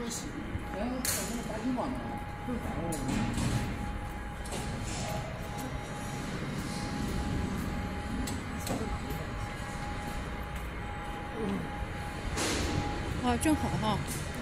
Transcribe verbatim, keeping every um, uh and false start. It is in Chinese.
关系。哎，我那个打紧忘了，不是哦。 啊，正好哈。